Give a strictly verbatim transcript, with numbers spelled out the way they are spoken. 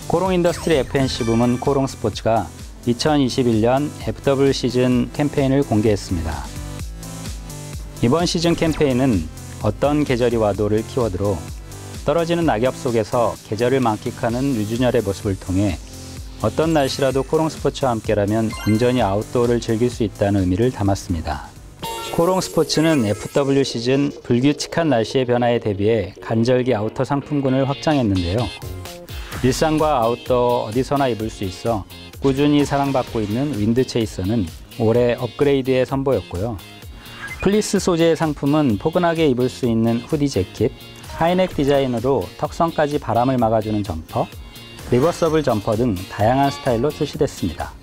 코롱 인더스트리 에프엔씨 부문 코롱 스포츠가 이천이십일 년 에프더블유 시즌 캠페인을 공개했습니다. 이번 시즌 캠페인은 어떤 계절이 와도를 키워드로 떨어지는 낙엽 속에서 계절을 만끽하는 류준열의 모습을 통해 어떤 날씨라도 코롱 스포츠와 함께라면 온전히 아웃도어를 즐길 수 있다는 의미를 담았습니다. 코롱 스포츠는 에프더블유 시즌 불규칙한 날씨의 변화에 대비해 간절기 아우터 상품군을 확장했는데요. 일상과 아웃도어 어디서나 입을 수 있어 꾸준히 사랑받고 있는 윈드체이서는 올해 업그레이드의 선보였고요. 플리스 소재의 상품은 포근하게 입을 수 있는 후디 재킷, 하이넥 디자인으로 턱선까지 바람을 막아주는 점퍼, 리버서블 점퍼 등 다양한 스타일로 출시됐습니다.